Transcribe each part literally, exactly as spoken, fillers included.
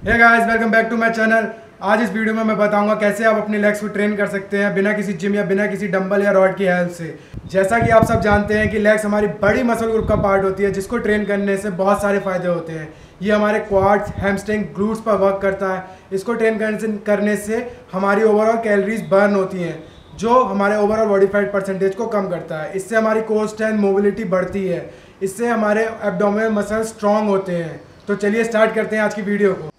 Hey guys, welcome back to my channel. आज इस video में मैं बताऊंगा कैसे आप अपने लेग्स को ट्रेन कर सकते हैं बिना किसी जिम या बिना किसी डंबल या रॉड की हेल्प से। जैसा कि आप सब जानते हैं कि लेग्स हमारी बड़ी मसल ग्रुप का पार्ट होती है, जिसको ट्रेन करने से बहुत सारे फायदे होते हैं। ये हमारे क्वाड्स, हैमस्ट्रिंग, ग्लूट्स पर वर्क करता है। इसको ट्रेन करने से करने से हमारी ओवरऑल कैलोरीज बर्न होती हैं, जो हमारे ओवरऑल बॉडी फैट परसेंटेज को कम करता है। इससे हमारी कोर स्ट्रेंथ, मोबिलिटी बढ़ती है। इससे हमारे एब्डोमिनल मसल स्ट्रॉन्ग होते हैं। तो चलिए स्टार्ट करते हैं आज की वीडियो को।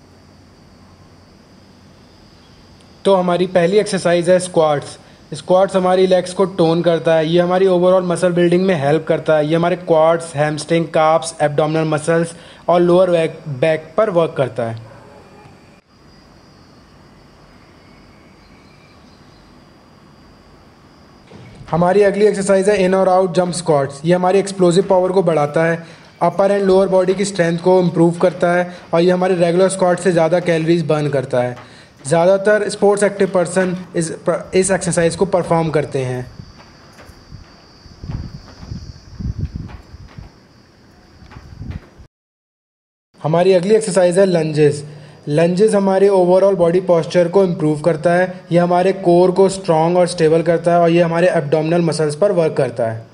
तो हमारी पहली एक्सरसाइज है स्क्वाट्स। स्क्वाट्स हमारी लेग्स को टोन करता है। ये हमारी ओवरऑल मसल बिल्डिंग में हेल्प करता है। ये हमारे quads, hamstring, calves, abdominal muscles और लोअर बैक बैक पर वर्क करता है। हमारी अगली एक्सरसाइज है इन और आउट जंप स्क्वाट्स। ये हमारी एक्सप्लोसिव पावर को बढ़ाता है, अपर एंड लोअर बॉडी की स्ट्रेंथ को इम्प्रूव करता है और ये हमारे रेगुलर स्क्वाट से ज़्यादा कैलोरीज बर्न करता है। ज़्यादातर स्पोर्ट्स एक्टिव पर्सन इस इस एक्सरसाइज को परफॉर्म करते हैं। हमारी अगली एक्सरसाइज है लंजेस। लंजेस हमारे ओवरऑल बॉडी पोस्चर को इम्प्रूव करता है। ये हमारे कोर को स्ट्रॉन्ग और स्टेबल करता है और ये हमारे एब्डोमिनल मसल्स पर वर्क करता है।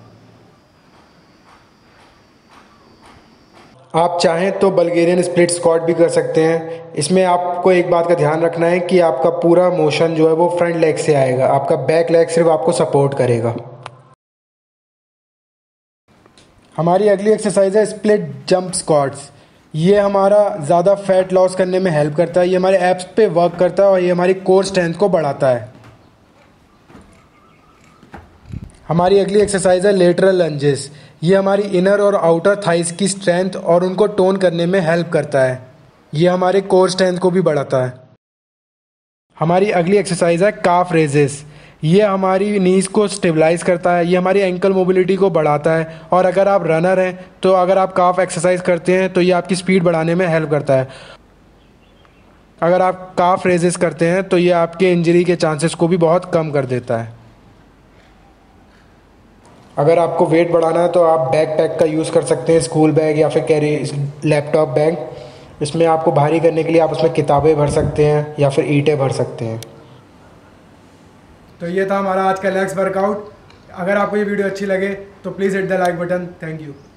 आप चाहें तो बल्गेरियन स्प्लिट स्क्वाट भी कर सकते हैं। इसमें आपको एक बात का ध्यान रखना है कि आपका पूरा मोशन जो है वो फ्रंट लेग से आएगा, आपका बैक लेग सिर्फ आपको सपोर्ट करेगा। हमारी अगली एक्सरसाइज है स्प्लिट जंप स्क्वाट्स। ये हमारा ज़्यादा फैट लॉस करने में हेल्प करता है। ये हमारे एब्स पे वर्क करता है और ये हमारी कोर स्ट्रेंथ को बढ़ाता है। हमारी अगली एक्सरसाइज है लेटरल लंजेस। ये हमारी इनर और आउटर थाइस की स्ट्रेंथ और उनको टोन करने में हेल्प करता है। ये हमारे कोर स्ट्रेंथ को भी बढ़ाता है। हमारी अगली एक्सरसाइज है काफ रेजेस। ये हमारी नीज को स्टेबलाइज करता है। ये हमारी एंकल मोबिलिटी को बढ़ाता है और अगर आप रनर हैं तो अगर आप काफ एक्सरसाइज करते हैं तो ये आपकी स्पीड बढ़ाने में हेल्प करता है। अगर आप काफ रेजेस करते हैं तो ये आपके इंजरी के चांसेस को भी बहुत कम कर देता है। अगर आपको वेट बढ़ाना है तो आप बैक पैक का यूज़ कर सकते हैं, स्कूल बैग या फिर कैरी लैपटॉप बैग। इसमें आपको भारी करने के लिए आप उसमें किताबें भर सकते हैं या फिर ईंटें भर सकते हैं। तो ये था हमारा आज का लेग्स वर्कआउट। अगर आपको ये वीडियो अच्छी लगे तो please hit the like button. Thank you.